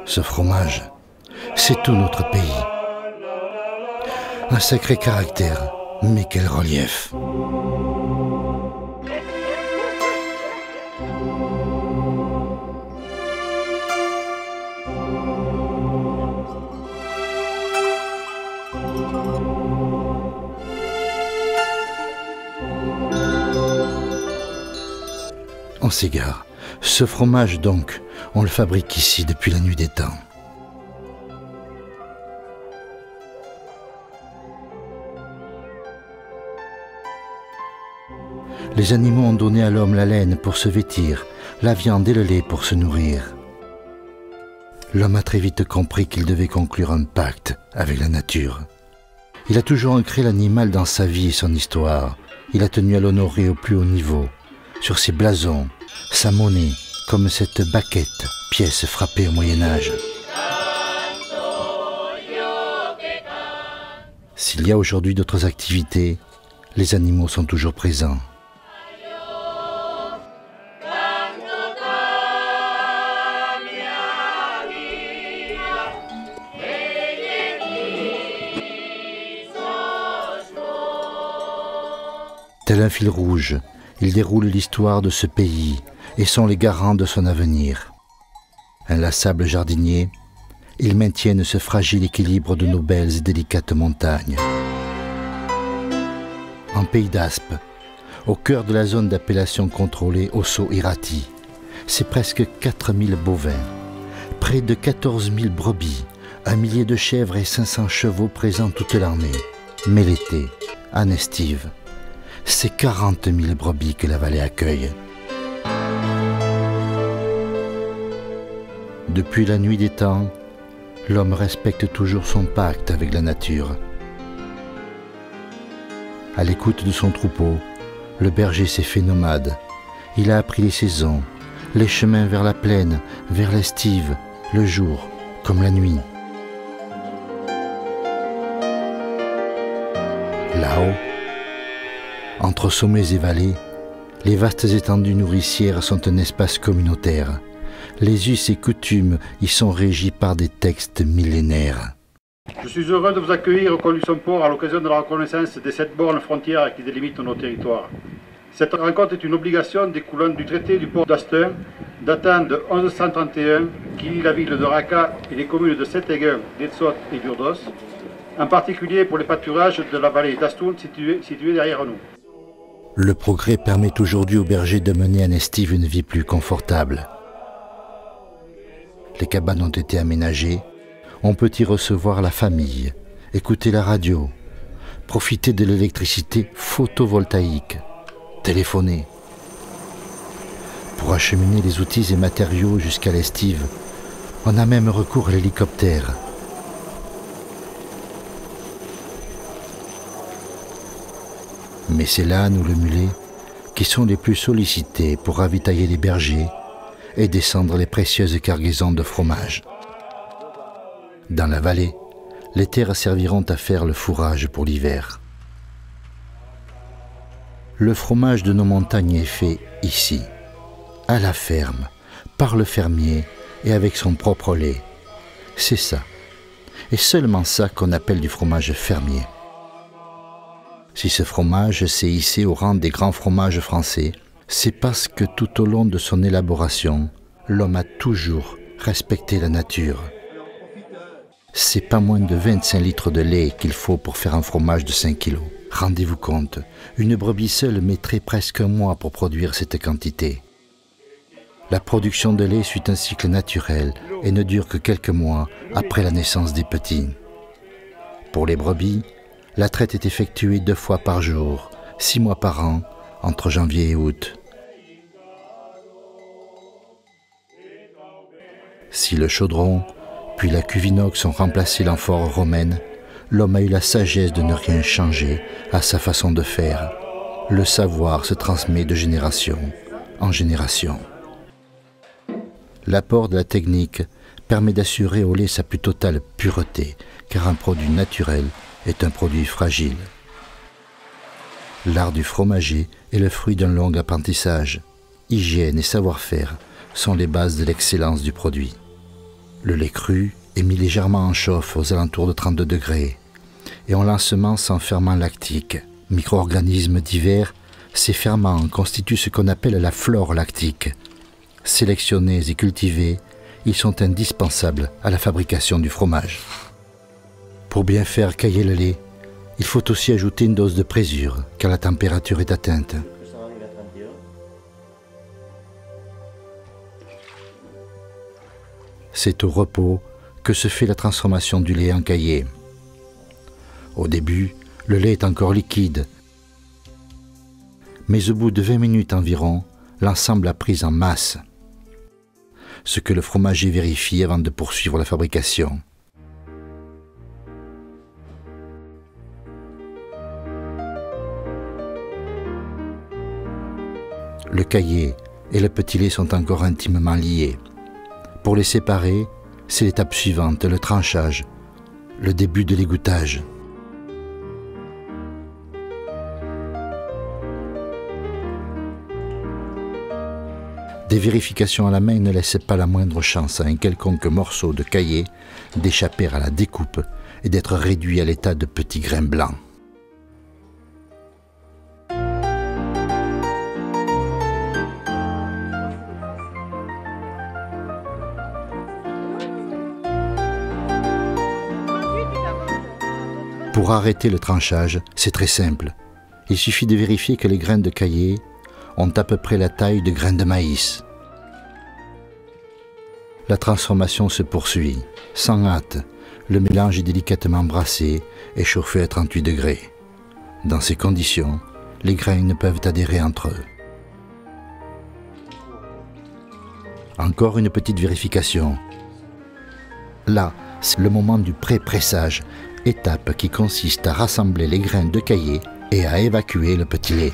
Ce fromage, c'est tout notre pays. Un sacré caractère, mais quel relief! On s'égare. Ce fromage, donc, on le fabrique ici depuis la nuit des temps. Les animaux ont donné à l'homme la laine pour se vêtir, la viande et le lait pour se nourrir. L'homme a très vite compris qu'il devait conclure un pacte avec la nature. Il a toujours ancré l'animal dans sa vie et son histoire. Il a tenu à l'honorer au plus haut niveau. Sur ses blasons, sa monnaie, comme cette baquette, pièce frappée au Moyen-Âge. S'il y a aujourd'hui d'autres activités, les animaux sont toujours présents. Tel un fil rouge, ils déroulent l'histoire de ce pays et sont les garants de son avenir. Inlassables jardiniers, ils maintiennent ce fragile équilibre de nos belles et délicates montagnes. En pays d'Aspe, au cœur de la zone d'appellation contrôlée Ossau-Iraty, c'est presque 4000 bovins, près de 14 000 brebis, 1 millier de chèvres et 500 chevaux présents toute l'année. Mais l'été, en estive, c'est 40 000 brebis que la vallée accueille. Depuis la nuit des temps, l'homme respecte toujours son pacte avec la nature. À l'écoute de son troupeau, le berger s'est fait nomade. Il a appris les saisons, les chemins vers la plaine, vers l'estive, le jour comme la nuit. Là-haut, entre sommets et vallées, les vastes étendues nourricières sont un espace communautaire. Les us et coutumes y sont régis par des textes millénaires. Je suis heureux de vous accueillir au col du Somport à l'occasion de la reconnaissance des 7 bornes frontières qui délimitent nos territoires. Cette rencontre est une obligation découlant du traité du port d'Astin, datant de 1131, qui lie la ville de Raqqa et les communes de Saint-Éguin, d'Etsot et d'Urdos, en particulier pour les pâturages de la vallée d'Astoun située derrière nous. Le progrès permet aujourd'hui aux bergers de mener en estive une vie plus confortable. Les cabanes ont été aménagées, on peut y recevoir la famille, écouter la radio, profiter de l'électricité photovoltaïque, téléphoner. Pour acheminer les outils et matériaux jusqu'à l'estive, on a même recours à l'hélicoptère. Mais c'est l'âne ou le mulet qui sont les plus sollicités pour ravitailler les bergers et descendre les précieuses cargaisons de fromage. Dans la vallée, les terres serviront à faire le fourrage pour l'hiver. Le fromage de nos montagnes est fait ici, à la ferme, par le fermier et avec son propre lait. C'est ça, et seulement ça qu'on appelle du fromage fermier. Si ce fromage s'est hissé au rang des grands fromages français, c'est parce que tout au long de son élaboration, l'homme a toujours respecté la nature. C'est pas moins de 25 litres de lait qu'il faut pour faire un fromage de 5 kilos. Rendez-vous compte, une brebis seule mettrait presque un mois pour produire cette quantité. La production de lait suit un cycle naturel et ne dure que quelques mois après la naissance des petits. Pour les brebis, la traite est effectuée 2 fois par jour, 6 mois par an, entre janvier et août. Si le chaudron, puis la cuve inox ont remplacé l'amphore romaine, l'homme a eu la sagesse de ne rien changer à sa façon de faire. Le savoir se transmet de génération en génération. L'apport de la technique permet d'assurer au lait sa plus totale pureté, car un produit naturel est un produit fragile. L'art du fromager est le fruit d'un long apprentissage. Hygiène et savoir-faire sont les bases de l'excellence du produit. Le lait cru est mis légèrement en chauffe aux alentours de 32 degrés et on l'ensemence en ferments lactiques. Micro-organismes divers, ces ferments constituent ce qu'on appelle la flore lactique. Sélectionnés et cultivés, ils sont indispensables à la fabrication du fromage. Pour bien faire cailler le lait, il faut aussi ajouter une dose de présure car la température est atteinte. C'est au repos que se fait la transformation du lait en caillé. Au début, le lait est encore liquide, mais au bout de 20 minutes environ, l'ensemble a pris en masse, ce que le fromager vérifie avant de poursuivre la fabrication. Le caillé et le petit lait sont encore intimement liés. Pour les séparer, c'est l'étape suivante, le tranchage, le début de l'égouttage. Des vérifications à la main ne laissent pas la moindre chance à un quelconque morceau de caillé d'échapper à la découpe et d'être réduit à l'état de petits grains blancs. Pour arrêter le tranchage, c'est très simple. Il suffit de vérifier que les grains de caillé ont à peu près la taille de grains de maïs. La transformation se poursuit. Sans hâte, le mélange est délicatement brassé et chauffé à 38 degrés. Dans ces conditions, les grains ne peuvent adhérer entre eux. Encore une petite vérification. Là, c'est le moment du pré-pressage, étape qui consiste à rassembler les grains de caillé et à évacuer le petit lait.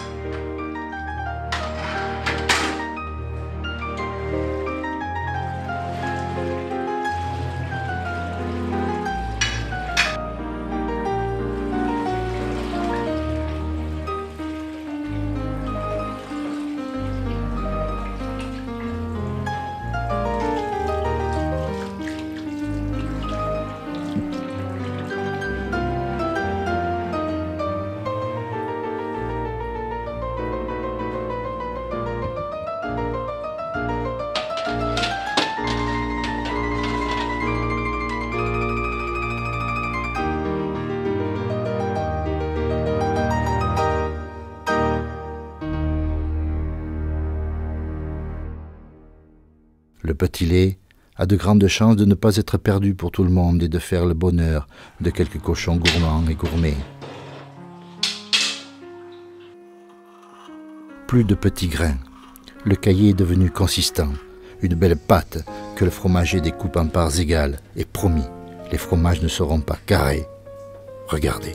Le petit lait a de grandes chances de ne pas être perdu pour tout le monde et de faire le bonheur de quelques cochons gourmands et gourmets. Plus de petits grains. Le caillé est devenu consistant, une belle pâte que le fromager découpe en parts égales. Et promis, les fromages ne seront pas carrés. Regardez.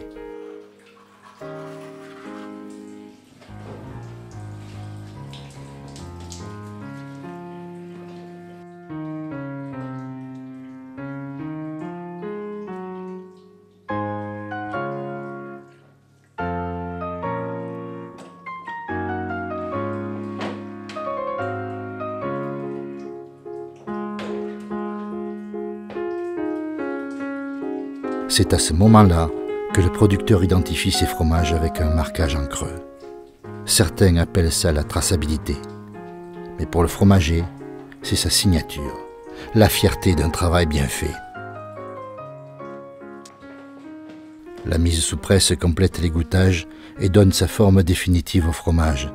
C'est à ce moment-là que le producteur identifie ses fromages avec un marquage en creux. Certains appellent ça la traçabilité. Mais pour le fromager, c'est sa signature, la fierté d'un travail bien fait. La mise sous presse complète l'égouttage et donne sa forme définitive au fromage.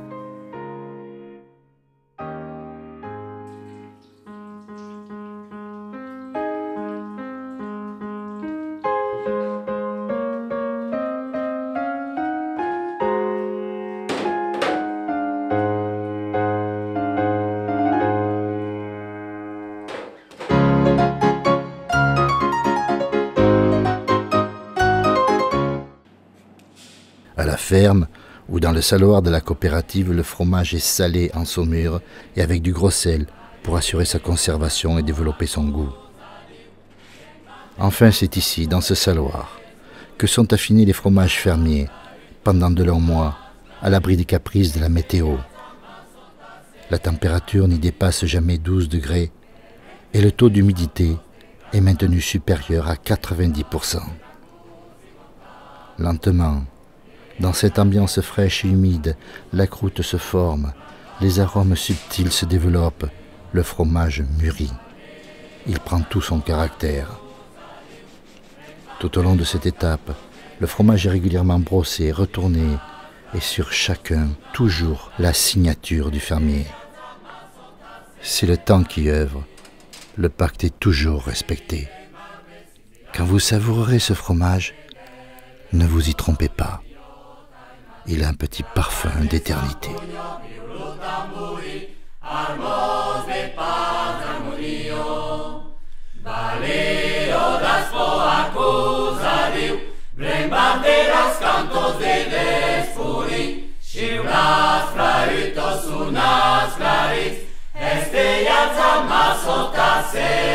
À la ferme ou dans le saloir de la coopérative, le fromage est salé en saumure et avec du gros sel pour assurer sa conservation et développer son goût. Enfin, c'est ici, dans ce saloir, que sont affinés les fromages fermiers pendant de longs mois, à l'abri des caprices de la météo. La température n'y dépasse jamais 12 degrés et le taux d'humidité est maintenu supérieur à 90%. Lentement, dans cette ambiance fraîche et humide, la croûte se forme, les arômes subtils se développent, le fromage mûrit. Il prend tout son caractère. Tout au long de cette étape, le fromage est régulièrement brossé, retourné, et sur chacun, toujours la signature du fermier. C'est le temps qui œuvre, le pacte est toujours respecté. Quand vous savourerez ce fromage, ne vous y trompez pas. Il a un petit parfum d'éternité. Este viața m-a